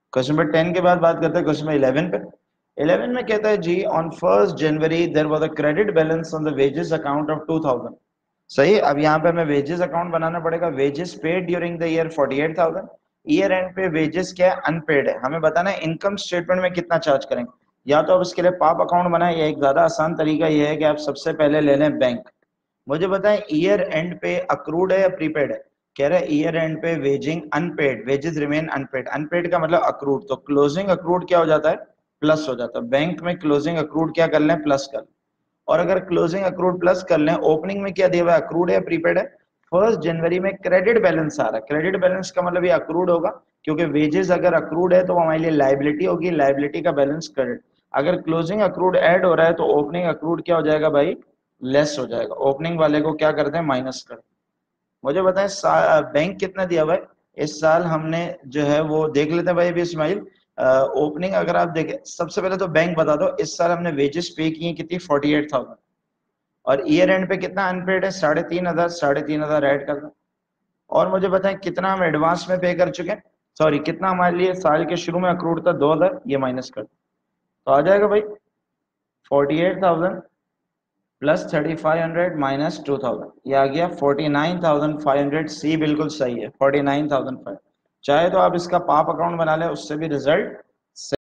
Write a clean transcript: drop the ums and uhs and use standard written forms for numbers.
Question number 10 के बाद बात करते हैं क्वेश्चन नंबर 11 पे। 11 में कहता है जी on 1st January there was a credit balance on the wages account of 2000। सही। अब यहाँ पे हमें वेजेस अकाउंट बनाना पड़ेगा। Wages paid during the year 48,000। Year end पे वेजेस क्या है, अनपेड है। हमें बताना है इनकम स्टेटमेंट में कितना चार्ज करेंगे। या तो अब इसके लिए पाप अकाउंट बनाए, या एक ज्यादा आसान तरीका ये है कि आप सबसे पहले ले लें बैंक। मुझे बताएं ईयर एंड पे अक्रूड है या प्रीपेड है। कह रहा है ईयर एंड पे वेजिंग unpaid, wages remain unpaid. Unpaid का मतलब अक्रूड, तो क्लोजिंग अक्रूड क्या हो जाता है, प्लस हो जाता है। बैंक में क्लोजिंग अक्रूड क्या कर लें, प्लस कर लें। और अगर क्लोजिंग अक्रूड प्लस कर लें, ओपनिंग में क्या दिया हुआ है, अक्रूड है या प्रीपेड है। 1st जनवरी में क्रेडिट बैलेंस आ रहा है। क्रेडिट बैलेंस का मतलब ये अक्रूड होगा, क्योंकि वेजेस अगर अक्रूड है तो वो हमारे लिए लाइबिलिटी होगी, लाइबिलिटी का बैलेंस क्रेडिट। अगर क्लोजिंग अक्रूड ऐड हो रहा है तो ओपनिंग अक्रूड क्या हो जाएगा भाई, लेस हो जाएगा। ओपनिंग वाले को क्या करते हैं, माइनस कर। मुझे बताएं बैंक कितना दिया हुआ है इस साल। हमने जो है वो देख लेते हैं भाई अभी इस्माइल। ओपनिंग अगर आप देखें, सबसे पहले तो बैंक बता दो। इस साल हमने वेजेस पे किए कितनी, 48,000। और ईयर एंड पे कितना अनपेड है, 3,500। 3,500 ऐड कर दो। और मुझे बताएं कितना हम एडवांस में पे कर चुके हैं, सॉरी कितना हमारे लिए साल के शुरू में अक्रूड था, 2,000। ये माइनस कर दो तो आ जाएगा भाई 48,000 प्लस 3,500 माइनस 2,000। ये आ गया 49,500। सी बिल्कुल सही है, 49,500। चाहे तो आप इसका पाप अकाउंट बना लें, उससे भी रिजल्ट